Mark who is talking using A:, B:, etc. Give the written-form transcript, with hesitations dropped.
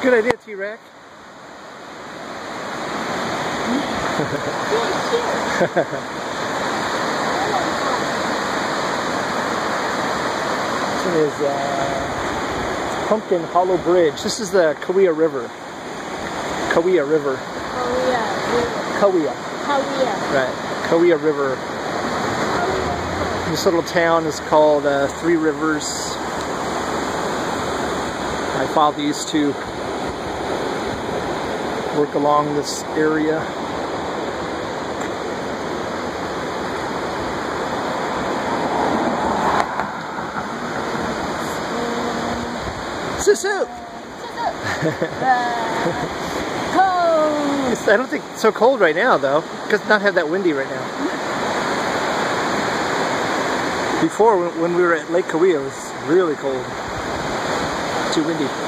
A: Good idea, T-Rex. This is Pumpkin Hollow Bridge. This is the Kauai River. Kauai River. Kauai. Right. Kauai River. This little town is called Three Rivers. My father used to work along this area. Susu! I don't think it's so cold right now though, because it's not have that windy right now. Before, when we were at Lake Kauai, it was really cold. Too windy.